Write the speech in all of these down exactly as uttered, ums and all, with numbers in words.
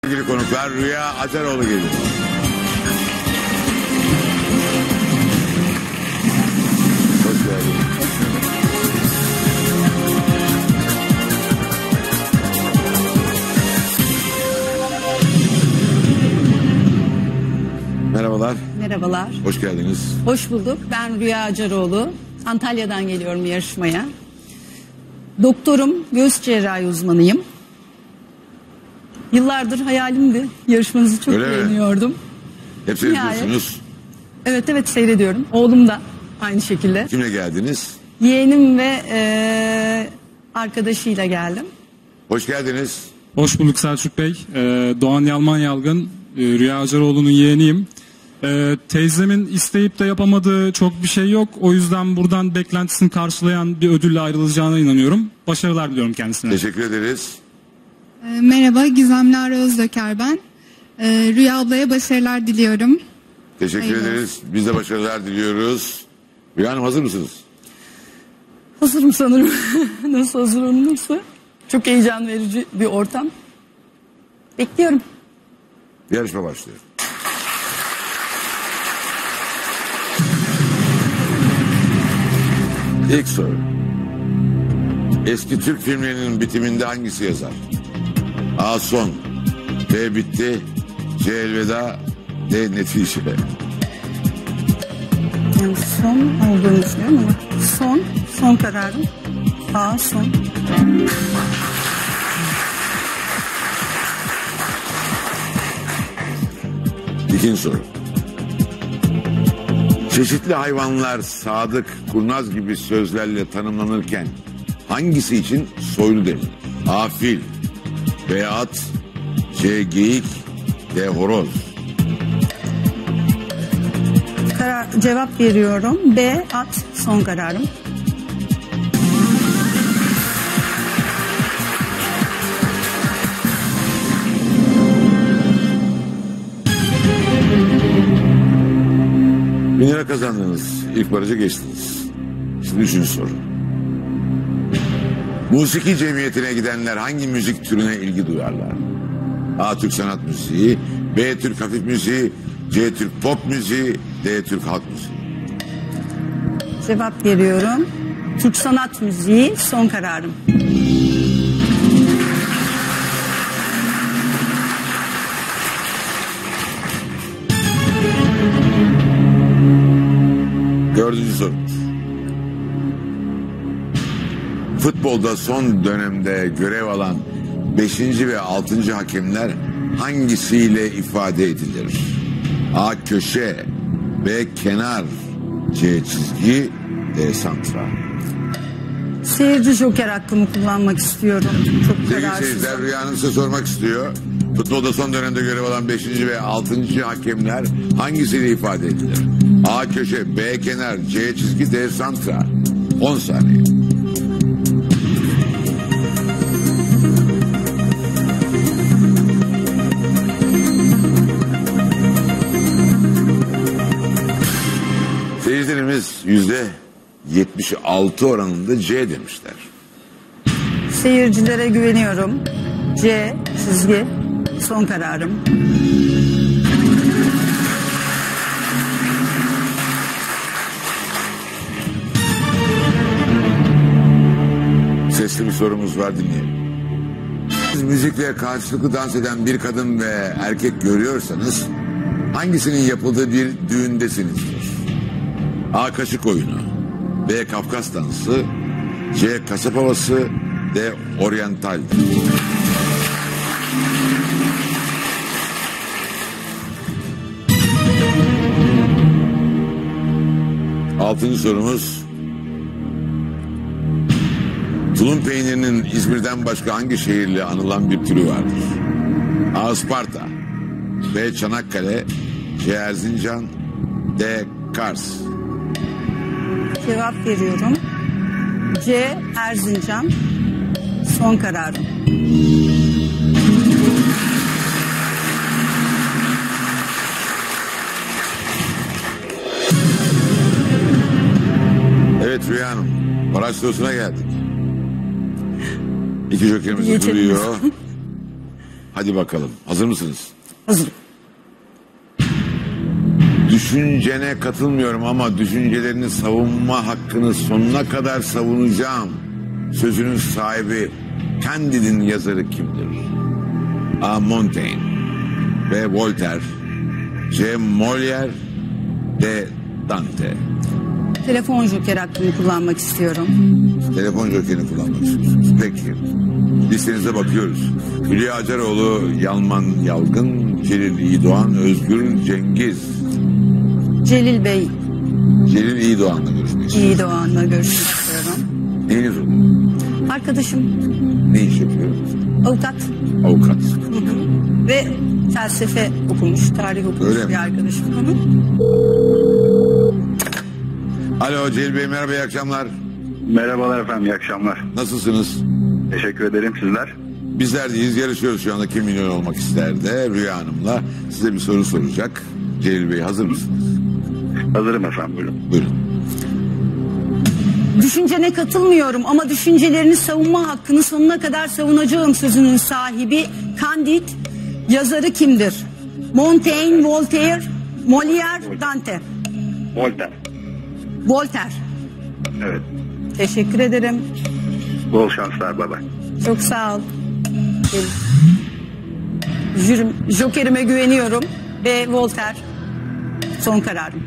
Sevgili konuklar, Rüya Acaroğlu geliyor. Hoş geldin. Merhabalar. Merhabalar. Hoş geldiniz. Hoş bulduk. Ben Rüya Acaroğlu. Antalya'dan geliyorum yarışmaya. Doktorum, göğüs cerrahi uzmanıyım. Yıllardır hayalimdi. Yarışmanızı çok Öyle beğeniyordum. Mi? Hep seyrediyorsunuz. Evet evet seyrediyorum. Oğlum da aynı şekilde. Kimle geldiniz? Yeğenim ve e, arkadaşıyla geldim. Hoş geldiniz. Hoş bulduk Selçuk Bey. Ee, Doğan Yalman Yalgın, e, Rüya Acaroğlu'nun yeğeniyim. Ee, teyzemin isteyip de yapamadığı çok bir şey yok. O yüzden buradan beklentisini karşılayan bir ödülle ayrılacağına inanıyorum. Başarılar diliyorum kendisine. Teşekkür ederiz. E, merhaba, Gizem Lara Özdöker ben. E, Rüya ablaya başarılar diliyorum. Teşekkür Hayırlı ederiz. Biz de başarılar diliyoruz. Rüya Hanım, hazır mısınız? Hazırım sanırım. Nasıl hazır olunursa. Çok heyecan verici bir ortam. Bekliyorum. Yarışma başlıyor. İlk soru. Eski Türk filmlerinin bitiminde hangisi yazar? A. Son, B. Bitti, C. Elveda, D. Netice. Yani son olduğunu düşünüyorum ama son, son kararım. A, son. İkinci soru. Çeşitli hayvanlar sadık, kurnaz gibi sözlerle tanımlanırken hangisi için soylu denilir? A. Fil, B. At, C. Geyik, D. Horoz. Karar, cevap veriyorum. B, at, son kararım. Bin lira kazandınız. İlk barajı geçtiniz. Şimdi üçüncü soru. Musiki cemiyetine gidenler hangi müzik türüne ilgi duyarlar? A. Türk sanat müziği, B. Türk hafif müziği, C. Türk pop müziği, D. Türk halk müziği. Cevap veriyorum. Türk sanat müziği, son kararım. Dördüncü sorumuz. Futbolda son dönemde görev alan beşinci ve altıncı hakemler hangisiyle ifade edilir? A. Köşe, B. Kenar, C. Çizgi, D. Santral. Seyirci joker hakkımı kullanmak istiyorum. Çok Sevgili kararsızım. seyirciler, Rüya Hanım size sormak istiyor. Futbolda son dönemde görev alan beşinci ve altıncı hakemler hangisiyle ifade edilir? A. Köşe, B. Kenar, C. Çizgi, D. Santral. on saniye. Seyircilerimiz yüzde yetmiş altı oranında C demişler. Seyircilere güveniyorum. C, çizgi, son kararım. Sesli bir sorumuz var, dinleyelim. Siz müzikle karşılıklı dans eden bir kadın ve erkek görüyorsanız hangisinin yapıldığı bir düğündesinizdir? A. Kaşık oyunu, B. Kafkas dansı, C. Kasap havası, D. Oryantal. Altıncı sorumuz. Tulum peynirinin İzmir'den başka hangi şehirle anılan bir türü vardır? A. Isparta, B. Çanakkale, C. Erzincan, D. Kars. Cevap veriyorum. C, Erzincan, son kararım. Evet Rüya Hanım, baraj sorusuna geldik. İki jokerimiz duruyor. Geçelim. Hadi bakalım. Hazır mısınız? Hazırım. Düşüncene katılmıyorum ama düşüncelerini savunma hakkını sonuna kadar savunacağım. Sözünün sahibi Candide'in yazarı kimdir? A. Montaigne, B. Voltaire, C. Molière, D. Dante. Telefon joker hakkını kullanmak istiyorum. Telefon jokerini kullanmak istiyorsunuz. Peki. Listenize bakıyoruz. Hülya Acaroğlu, Yalman Yalgın, Celil İyidoğan, Özgür Cengiz. Celil Bey Celil İyidoğan'la görüşmek istiyorum. İyi Doğan'la görüşmek istiyorum. Neyiniz olur? Arkadaşım Ne iş yapıyor? avukat Avukat. ve felsefe okumuş, tarih okumuş Öyle mi? bir arkadaşım. Hı hı. Alo Celil Bey, merhaba, iyi akşamlar. Merhabalar efendim, iyi akşamlar. Nasılsınız? Teşekkür ederim, sizler. Bizler deyiz, yarışıyoruz şu anda. Kim milyon olmak ister de Rüya Hanım'la size bir soru soracak. Celil Bey, hazır mısınız? Hazırım efendim, buyurun. Buyurun. Düşüncene katılmıyorum ama düşüncelerini savunma hakkını sonuna kadar savunacağım sözünün sahibi Candide, yazarı kimdir? Montaigne, Voltaire, Molière, Dante. Voltaire. Voltaire. Evet. Teşekkür ederim. Bol şanslar, baba. Çok sağ ol. Jürim, Jokerime güveniyorum ve Voltaire son kararım.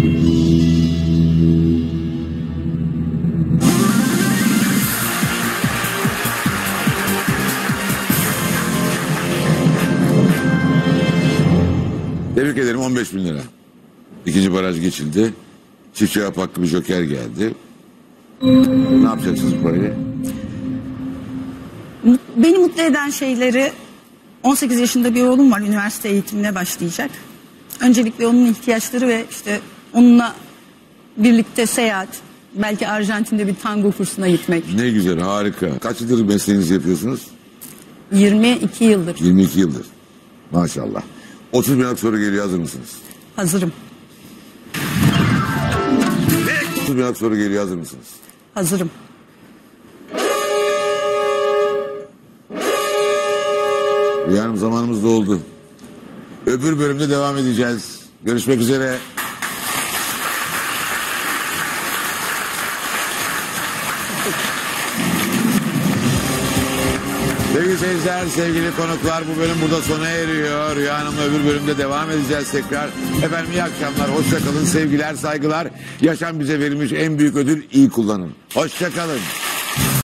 Tebrik ederim, on beş bin lira. İkinci baraj geçildi. Çift cevap hakkı bir joker geldi. Ne yapacaksınız bu parayı? Beni mutlu eden şeyleri, on sekiz yaşında bir oğlum var, üniversite eğitimine başlayacak. Öncelikle onun ihtiyaçları ve işte onunla birlikte seyahat, belki Arjantin'de bir tango kursuna gitmek. Ne güzel, harika. Kaç yıldır mesleğinizi yapıyorsunuz? yirmi iki yıldır. yirmi iki yıldır. Maşallah. otuz bin liralık soru geliyor, hazır mısınız? Hazırım. otuz bin liralık soru geliyor, hazır mısınız? Hazırım. Rüya Hanım, zamanımız doldu. Öbür bölümde devam edeceğiz. Görüşmek üzere. Sevgili seyirciler, sevgili konuklar, bu bölüm burada sona eriyor. Rüya Hanım'la öbür bölümde devam edeceğiz tekrar. Efendim iyi akşamlar, hoşça kalın, sevgiler, saygılar. Yaşam bize verilmiş en büyük ödül, iyi kullanın. Hoşça kalın.